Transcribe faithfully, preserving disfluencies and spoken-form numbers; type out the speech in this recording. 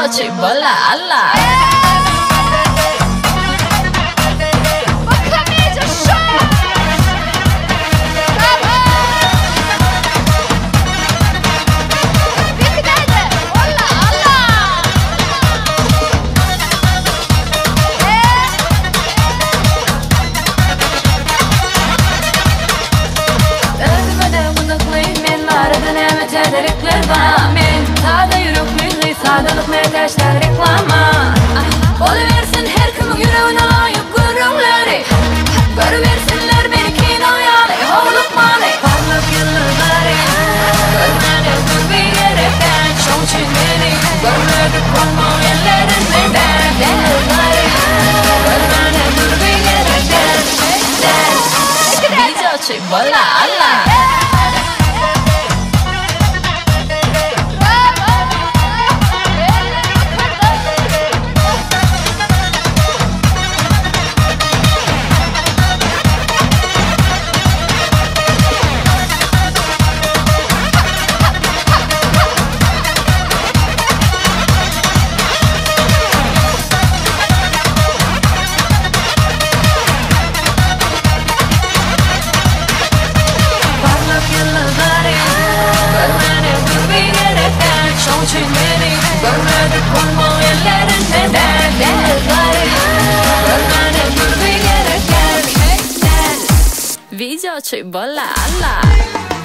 cibola alla. Sadalık meteşler reklama Oluversin her kimin yüreğine layık görünleri Görüversinler beni kinoyali, hoğluk mani Parlak yıldızları Görmene dur bir yerekten Şov için beni görmedik olmam ellerinden Yıldızları Görmene dur bir yerekten Video cibola alla. Görmedik olmam ellerinden Yıldızları Görmene dur bir yerekten Video cibola alla.